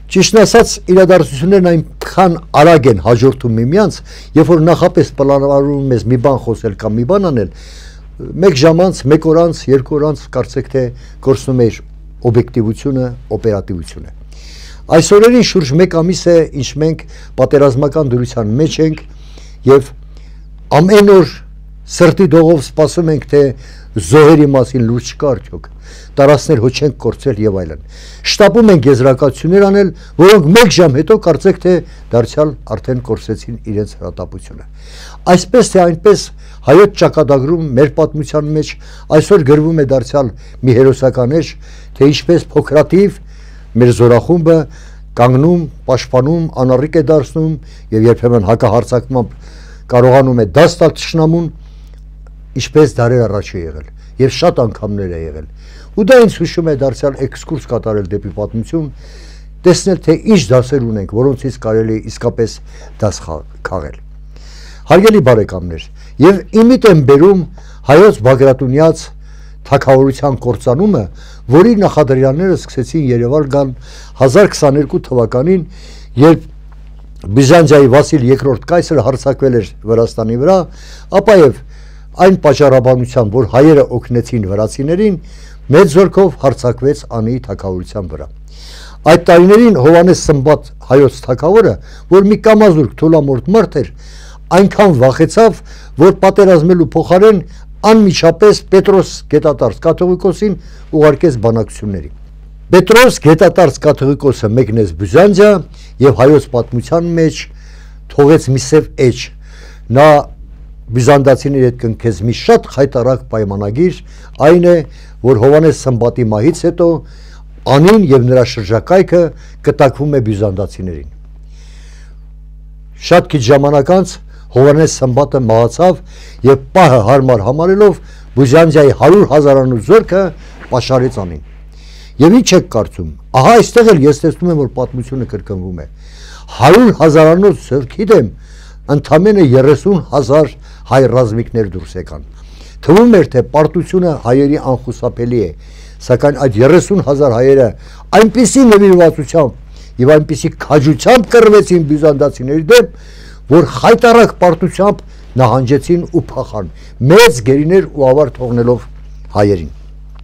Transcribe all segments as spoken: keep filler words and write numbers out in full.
Ճիշտն ասած, իրադարձություններն այնքան արագ են հաջորդում միմյանց, երբ որ նախապես պլանավորում ես մի բան խոսել կամ մի բան անել, մեկ ժամ անց, մեկ օր անց, երկու օր անց կարծեք թե կորցնում էր օբյեկտիվությունը, օպերատիվությունը։ Այս օրերին շուրջ մեկ ամիս է, ինչ մենք պատերազմական դրության մեջ ենք եւ ամեն օր սրտի դողով սպասում ենք, թե զոհերի մասին լուրջ չկա արդյոք, տարածքներ հո չենք կորցրել եւ այլն։ Շտապում ենք եզրակացություններ անել, որոնք մեկ ժամ հետո կարծեք թե դարձյալ արդեն կորցրեցին իրենց հրատապությունը։ Այսպես թե այնպես հայոց ճակատագրում մեր պատմության մեջ այսօր գրվում է դարձյալ մի հերոսական էջ, թե ինչպես փոքրաթիվ մեր զորախումբը կանգնում, պաշտպանում, անառիկ է դարձնում եւ երբեմն հակահարձակմամբ կարողանում է դաս տալ թշնամուն, ինչպես դարեր առաջ է եղել եւ շատ անգամներ է եղել։ Ու դա ինձ հուշում է դարձյալ էքսկուրս կատարել դեպի պատմություն, տեսնել թե ինչ դասեր ունենք, որոնցից կարելի է իսկապես դաս քաղել։ Հարգելի բարեկամներ, եւ իմիտ եմ բերում հայոց Բագրատունյաց թագավորության կործանումը, որի նախադրյալները սկսեցին Երևան գալ հազար քսաներկու թվականին, երբ Բյուզանդիայի Վասիլ երկրորդ կայսրը հարձակվել էր Վրաստանի վրա, ապա եւ այն պատճառաբանությամբ, որ հայերը օգնեցին վրացիներին, մեծ զորքով հարձակվեց Անիի թագավորության վրա։ Այդ տարիներին Հովհաննես Սմբատ հայոց թագավորը, որ մի կամազուրկ թուլամորթ մարդ էր, այնքան վախեցավ, որ պատերազմելու փոխարեն անմիջապես Պետրոս Գետատարց կաթողիկոսին ուղարկեց բանակցությունների։ Պետրոս Գետատարց կաթողիկոսը մեկնեց Բյուզանդիա եւ հայոց պատմության մեջ թողեց մի սև էջ։ Նա բյուզանդացիների հետ կնքեց մի շատ խայտարակ պայմանագիր, այն է, որ Հովհաննես Սմբատի մահից հետո Անին եւ նրա շրջակայքը կտակվում է բյուզանդացիներին։ Շատ քիչ ժամանակ անց Հովհաննես Սմբատը մահացավ եւ պահը հարմար համարելով Բյուզանդիայի հարյուր հազարանոց զորքը պաշարեց Անին։ Եվ ինչ եք կարծում, ահա այստեղ էլ ես տեսնում եմ, որ պատմությունը կրկնվում է։ հարյուր հազարանոց զորքի դեմ ընդամենը երեսուն հազար հայ ռազմիկներ դուրս եկան։ Թվում էր, թե պարտությունը հայերի անխուսափելի է, սակայն այդ երեսուն հազար հայերը այնպիսի նվիրվածությամբ եւ այնպիսի քաջությամբ կռվեցին բյուզանդացիների դեմ, որ խայտարակ պարտությամբ նահանջեցին ու փախան, մեծ գերիներ ու ավար թողնելով հայերին։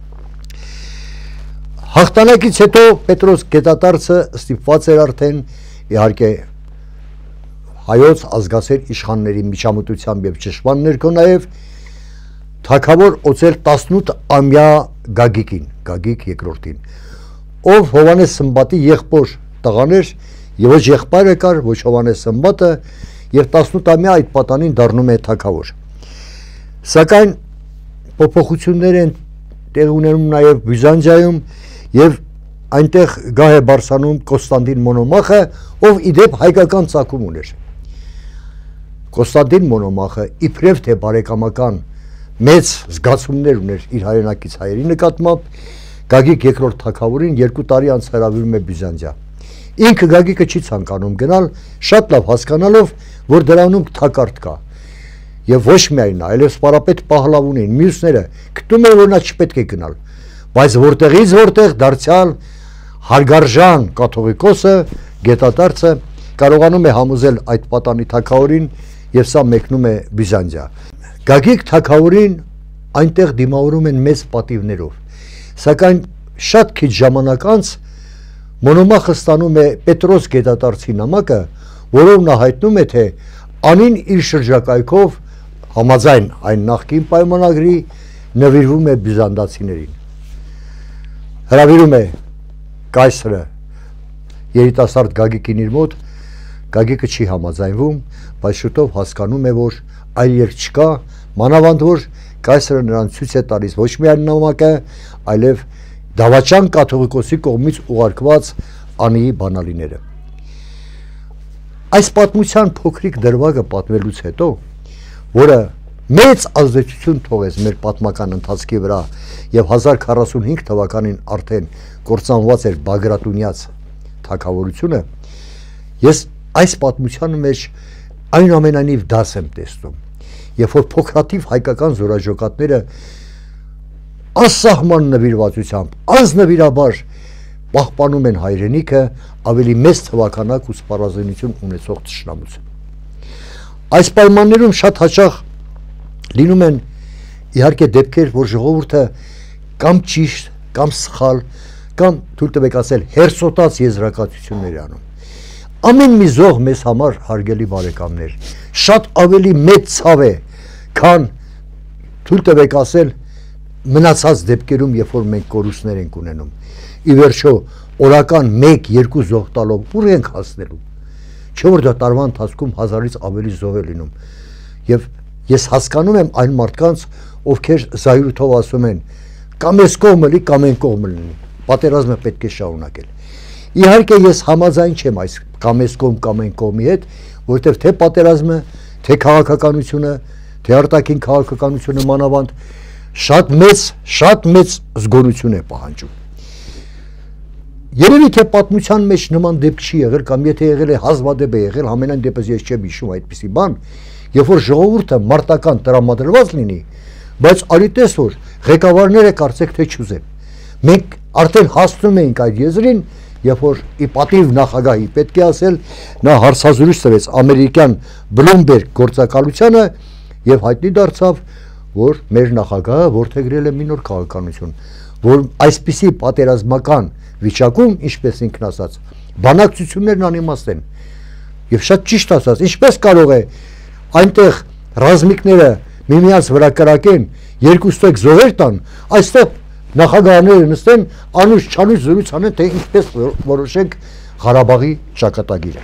Հաղթանակից հետո Պետրոս Գետատարցը ստիպված էր արդեն իհարկե հայոց ազգասեր իշխանների միջամտությամբ եւ ճշմարտ ներքո նաեւ թագավոր օծել տասնութ-ամյա Գագիկին, Գագիկ երկրորդին, ով Հովհաննես Սմբատի եղբոր տղան էր եւ ոչ եղբայրը կար, ոչ Հովհաննես Սմբատը, եւ տասնութ-ամյա այդ պատանին դառնում է թագավոր։ Սակայն փոփոխություններ են տեղ ունենում նաեւ Բյուզանդիայում եւ այնտեղ գահ է բարձանում Կոստանդին Մոնոմախը, ով իդեպ հայկական ծագում ուներ։ Կոստանդին Մոնոմախը իբրև թե բարեկամական մեծ զգացումներ ուներ իր հայրենակից հայերի նկատմամբ, Գագիկ երկրորդ թագավորին երկու տարի անց հրավիրում է Բյուզանդիա։ Ինքը Գագիկը չի ցանկանում գնալ, շատ լավ հասկանալով, որ դրանում թակարդ կա։ Եվ ոչ միայն նա, այլև սպարապետ Պահլավունին, մյուսները գտնում են, որ նա չպետք է գնալ, բայց որտեղից որտեղ դարձյալ հարգարժան կաթողիկոսը Գետատարցը կարողանում է համոզել այդ պատանի թագավորին եւ սա մեկնում է Բյուզանդիա։ Գագիկ թագավորին այնտեղ դիմավորում են մեծ պատիվներով, սակայն շատ քիչ ժամանակ անց Մոնոմախը ստանում է Պետրոս Գետատարցի նամակը, որով նա հայտնում է, թե Անին իր շրջակայքով համաձայն այն նախկին պայմանագրի նվիրվում է բյուզանդացիներին։ Հրավիրում է կայսրը երիտասարդ Գագիկին իր մոտ, Գագիկը չի համաձայնվում, բայց շուտով հասկանում է, որ այլ երկ չկա, մանավանդ որ կայսրը նրան ցույց է տալիս ոչ միայն նամակը, այլև Դավաճան կաթողիկոսի կողմից ուղարկված Անիի բանալիները։ Այս պատմության փոքրիկ դրվագը պատմելուց հետո, որը մեծ ազդեցություն թողեց մեր պատմական ընթացքի վրա եւ հազար քառասունհինգ թվականին արդեն կործանված էր Բագրատունյաց թագավորությունը, ես այս պատմության մեջ այնուամենայնիվ դաս եմ տեսնում, երբ որ փոքրաթիվ հայկական զորաժոկատները անսահման նվիրվածությամբ, անձնվիրաբար պահպանում են հայրենիքը ավելի մեծ թվականակ ու սպառազինություն ունեցող թշնամուց։ Այս պայմաններում շատ հաճախ լինում են իհարկե դեպքեր, որ ժողովուրդը կամ ճիշտ, կամ սխալ, կամ թույլ տվեք ասել հերսոտած եզրակացություններ է անում։ Ամեն մի զոհ մեզ համար, հարգելի բարեկամներ, շատ ավելի մեծ ցավ է, քան թույլ տվեք ասել մնացած դեպքերում, երբ որ մենք կորուստներ ենք ունենում։ Ի վերջո, օրական մեկ երկու զոհ տալով ուր ենք հասնելու։ Չէ՞ որ դա տարվա ընթացքում հազարից ավելի զոհ է լինում։ Եվ ես հասկանում եմ այն մարդկանց, ովքեր զայրույթով ասում են, կամ այս կողմը լի, կամ այն կողմը լինի։ Պատերազմը պետք է շարունակել։ Իհարկե ես համաձայն չեմ այս կամ այս կողմ կամ այն կողմի հետ, որովհետև թե պատերազմը, թե քաղաքականությունը, թե արտաքին քաղաքականությունը մանավանդ շատ մեծ, շատ մեծ զգոնություն է պահանջում։ Երևի թե պատմության մեջ նման դեպք չի եղել, կամ եթե եղել է հազվադեպ է եղել, համենայն դեպս ես չեմ հիշում այդպիսի բան, երբ որ ժողովուրդը մարտական տրամադրված լինի, բայց արի տես որ ղեկավարները կարծեք թե չուզեն։ Մենք արդեն հասնում էինք այդ եզրին, երբ որ ի պատիվ նախագահի պետք է ասել, նա հարցազրույց տվեց ամերիկյան Bloomberg գործակալությանը եւ հայտնի դարձավ, որ մեր նախագահը որդեգրել է մի նոր քաղաքականություն, որ այսպիսի պատերազմական վիճակում, ինչպես ինքն ասաց, բանակցություններն անիմաստ են։ Եվ շատ ճիշտ ասաց, ինչպես կարող է այնտեղ ռազմիկները միմյանց վրա կրակեն, երկուստեք զոհեր տան, այստեղ նախագահները նստեն, անուշ չանուշ զրույց անեն, թե ինչպես որոշենք Ղարաբաղի ճակատագիրը։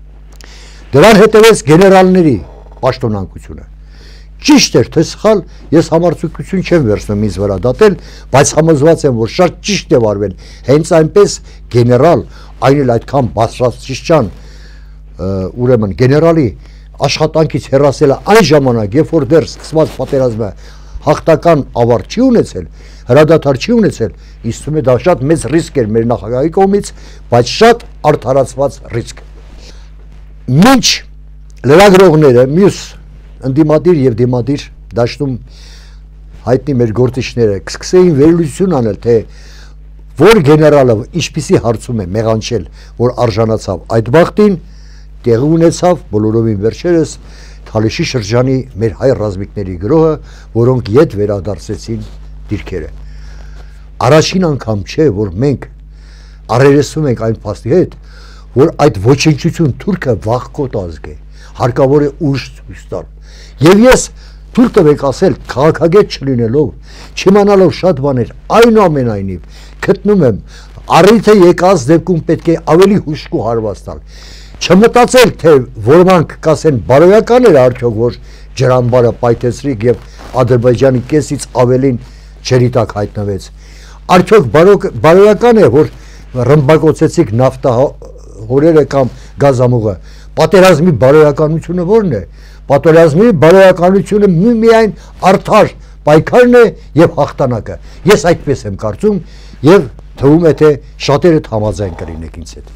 Դրան հետևեց գեներալների պաշտոնանկությունը։ Ճիշտ էր, թե սխալ, ես համարձակություն չեմ վերցնում ինձ վրա դատել, բայց համոզված եմ, որ շատ ճիշտ է վարվել, հենց այնպես գեներալ, այն էլ այդքան բարձրաստիճան, ուրեմն գեներալի աշխատանքից հեռացելը այն ժամանակ, երբ որ դեռ սկսված պատերազմը հաղթական ավարտ չի ունեցել, հրադադար չի ունեցել, ինձ թվում է դա շատ մեծ ռիսկ էր մեր նախագահի կողմից, բայց շատ արդարացված ռիսկ։ Մինչ լրագրողները, մյուս ընդդիմադիր եւ դիմադիր դաշտում հայտնի մեր գործիչները կսկսեին վերլուծություն անել, թե որ գեներալը ինչպիսի հարցում է մեղանչել, որ արժանացավ այդ բախտին, տեղի ունեցավ բոլորովին վերջերս Թալիշի շրջանի մեր հայ ռազմիկների գրոհը, որոնք ետ վերադարձեցին դիրքերը։ Առաջին անգամ չէ, որ մենք առերեսում ենք այն փաստի հետ, որ այդ ոչնչություն թուրքը վախկոտ ազգ է, հարկավոր է ուժ ցույց տալ։ Եվ ես թույլ տվեք ասել, քաղաքագետ չլինելով, չիմանալով շատ բաներ, այնուամենայնիվ գտնում եմ, առիթը եկած դեպքում պետք է ավելի հուշկու հարված տալ։ Չմտածել, թե որոնք կասեն բարոյական էր արդյոք, որ ջրամբարը պայթեցրիկ եւ Ադրբեջանի կեսից ավելին ջրի տակ հայտնվեց։ Արդյոք բարոյական է, որ ռմբակոծեցիք նավթահորերը կամ գազամուղը։ Պատերազմի բարոյականությունը ո՞րն է։ Պատերազմի բարոյականությունը միայն արդար պայքարն է եւ հաղթանակը։ Ես այդպես եմ կարծում եւ թվում է թե շատերը համաձայն կլինեք ինձ հետ։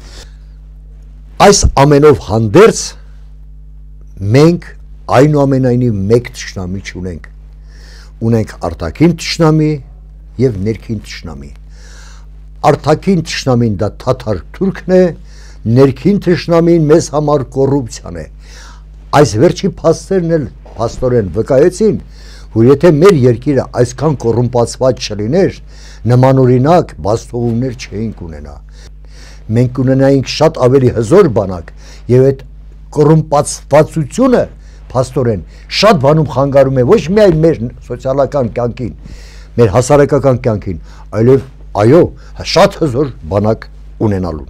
Այս ամենով հանդերձ մենք այնուամենայնիվ մեկ թշնամի չունենք։ Ունենք արտաքին թշնամի եւ ներքին թշնամի։ Արտաքին թշնամին դա թաթար թուրքն է, ներքին թշնամին մեզ համար կոռուպցիան է։ Այս վերջի փաստերն էլ փաստորեն վկայեցին, որ եթե մեր երկիրը այսքան կոռումպացված չլիներ, նմանօրինակ բացթողումներ չէինք ունենա։ Մենք ունենայինք շատ ավելի հզոր բանակ եւ այդ կոռումպացվածությունը փաստորեն շատ բանում խանգարում է ոչ միայն մեր սոցիալական կյանքին, մեր հասարակական կյանքին, այլև այո, շատ հզոր բանակ ունենալուն։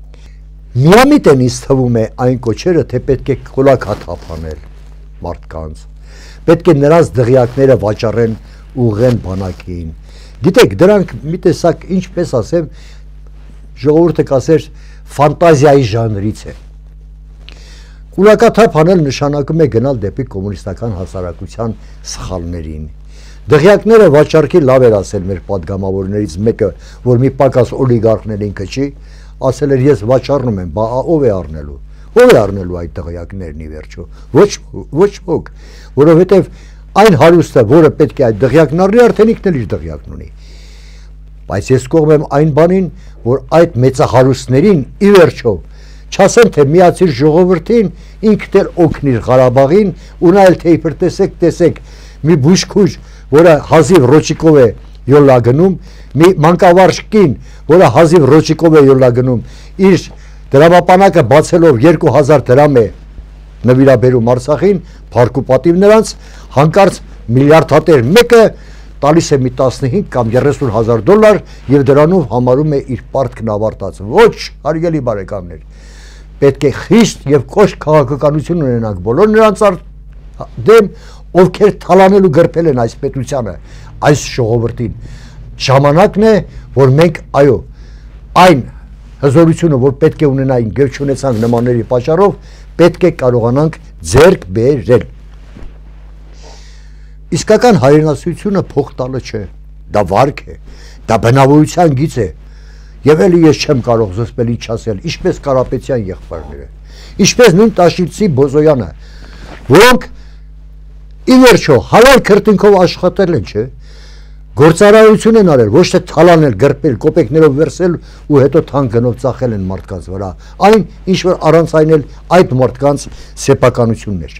Միամիտ են ինձ թվում է այն կոչերը, թե պետք է կոլակատ հափանել մարդկանց, պետք է նրանց դղյակները վաճառեն ուղղեն բանակին։ Գիտեք, դրանք մի տեսակ, ինչպես ասեմ, ժողովուրդը կասեր ֆանտազիայի ժանրից է։ Կուլակաթափ անել նշանակում է գնալ դեպի կոմունիստական հասարակության սխալներին։ Դղյակները վաճառքի լավ էր ասել մեր պատգամավորներից մեկը, որ մի պակաս օլիգարխներ ինքը չի, ասել էր ես վաճառնում եմ, բա ով է առնելու։ Ով է առնելու այդ դղյակներն ի վերջո։ Ոչ ոչ ոք, որովհետև այն հարուստը, որը պետք է այդ դղյակն առնի, արդեն ինքն էլ իր դղյակն ունի։ Բայց ես կողմ եմ այն բանին, որ այդ մեծահարուստներին ի վերջո չասեն թե միացիր ժողովրդին, ինքդ էլ օգնիր Ղարաբաղին, ու նա էլ թե իբր տեսեք, տեսեք, մի բուժքույր, որը հազիվ ռոճիկով է յոլա գնում, մի մանկավարժ կին, որը հազիվ ռոճիկով է յոլա գնում, իր դրամապանակը բացելով երկու հազար դրամ է նվիրաբերում Արցախին, փառք ու պատիվ նրանց, հանկարծ միլիարդատեր մեկը տալիս է մի տասնհինգ կամ երեսուն հազար դոլար եւ դրանով համարում է իր պարտքն ավարտած։ Ոչ, հարգելի բարեկամներ, պետք է խիստ եւ կոշտ քաղաքականություն ունենանք բոլոր նրանց դեմ, ովքեր թալանելու գրփել են այս պետությանը, այս ժողովրդին։ Ժամանակն է, որ մենք, այո, այն հզորությունը, որ պետք է ունենայինք, գեւ չունեցանք նմանների պատճառով, պետք է կարողանանք ձեռք բերել։ Իսկական հայրենասիրությունը փող տալը չէ, դա վարք է, դա բնավորության գիծ է, եւ էլի ես չեմ կարող զսպել ինչ ասել, ինչպես Կարապետյան եղբայրները, ինչպես նույն Տաշիլցի Բոզոյանը, որոնք ի վերջո հալալ քրտինքով աշխատել են, չէ, գործարարություն են արել, ոչ թե թալանել, գրպել, կոպեկներով վերցել ու հետո թանկ գնով ծախել են մարդկանց վրա, այն ինչ որ առանց այն էլ այդ մարդկանց սեփականություններ։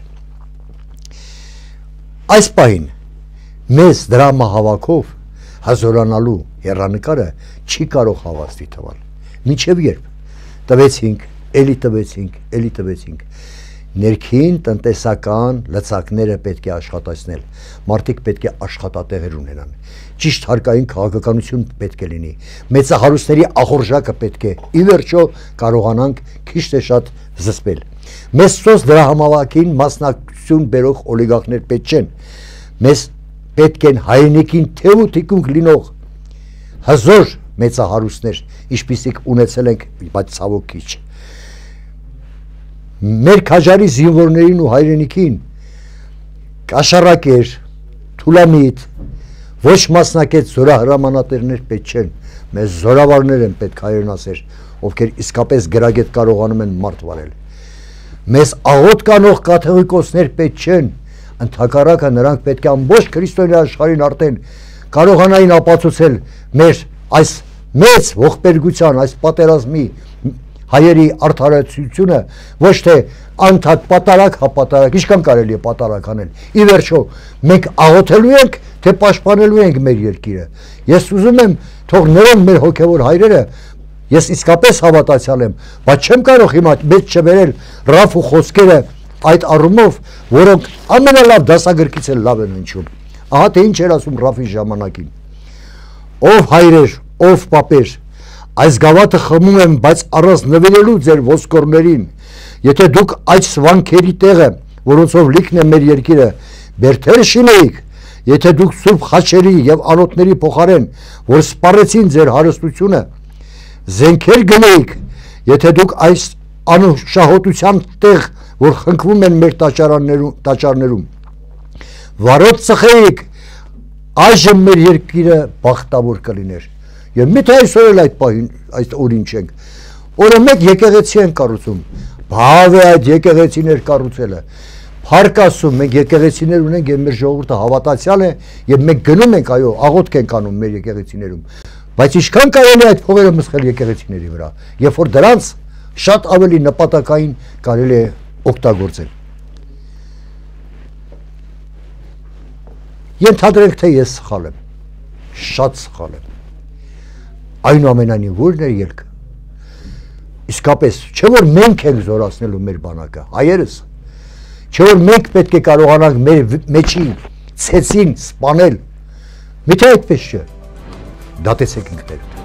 Այս պահին մեզ դրամահավաքով հազորանալու հեռանկարը չի կարող հավաստի թվալ։ Մինչև երբ տվեցինք, էլի տվեցինք, էլի տվեցինք։ Ներքին տնտեսական լծակները պետք է աշխատացնել։ Մարդիկ պետք է աշխատատեղեր ունենան։ Ճիշտ հարկային քաղաքականություն պետք է լինի։ Մեծահարուստների ախորժակը պետք է ի վերջո կարողանանք քիչ թե շատ զսպել։ Մեզ սոց դրամահավաքին մասնակցություն բերող օլիգարխներ պետք չեն։ Մեզ պետք են հայրենիքին թեւ ու թիկունք լինող հզոր մեծահարուստներ, ինչպիսիք ունեցել ենք, բայց ցավոք քիչ։ Մեր քաջարի զինվորներին ու հայրենիքին կաշառակեր, թուլամիտ, ոչ մասնակից զորահրամանատերներ պետք չեն, մեզ զորավարներ են պետք հայրենասեր, ովքեր իսկապես գրագետ կարողանում են մարդ վարել։ Մեզ աղոտ կանող կաթողիկոսներ պետք չեն, ընդհակառակը նրանք պետք է ամբողջ քրիստոնյա աշխարհին արդեն կարողանային ապացուցել մեր այս մեծ ողբերգության, այս պատերազմի հայերի արդարացությունը, ոչ թե անթադ պատարակ, հապատարակ, ինչքան կարելի է պատարակ անել։ Ի վերջո, մենք աղոթելու ենք, թե պաշտպանելու ենք մեր երկիրը։ Ես ուզում եմ, թող նրան մեր հոգևոր հայրերը, ես իսկապես հավատացյալ եմ, բայց չեմ կարող հիմա մեծ չբերել Ռաֆ ու խոսքերը այդ առումով, որոնք ամենալավ դասագրքից էլ լավ են հնչում։ Ահա թե ինչ էր ասում Ռաֆի ժամանակին։ Ով հայրեր, ով պապեր, այս գավաթը խմում եմ, բայց առանց նվիրելու ձեր ոսկորներին, եթե դուք այդ սվանքերի տեղը, որոնցով լիքն է մեր երկիրը, բերդեր շինեիք, եթե դուք սուրբ խաչերի եւ անոթների փոխարեն, որ սպառեցին ձեր հարստությունը, զենքեր գնեիք, եթե դուք այս անուշահոտության տեղ, որ խնկվում են մեր տաճարաններում, տաճարներում, վարոց ծխեիք, այժմ մեր երկիրը բախտավոր կլիներ։ Եվ միթե այսօր էլ այդ պահին, այս օրին չենք, օրը մեկ եկեղեցի են կառուցում, բավ է այդ եկեղեցիներ կառուցելը, փառք Աստծո, մենք եկեղեցիներ ունենք եւ մեր ժողովուրդը հավատացյալ է եւ մենք գնում ենք, այո, աղոթք ենք անում մեր եկեղեցիներում, բայց ինչքան կարելի է այդ փողերը մսխել եկեղեցիների վրա, երբ որ դրանց շատ ավելի նպատակային կարելի է օգտագործել։ Ենթադրենք, թե ես սխալ եմ, շատ սխալ եմ, այնուամենայնիվ որն է ելքը, իսկապես, չէ որ մենք ենք զորացնելու մեր բանակը, հայերս, չէ որ մենք պետք է կարողանանք մեր մեջին, ցեցին սպանել, միթե այդպես չէ, դատեցեք ինքներդ։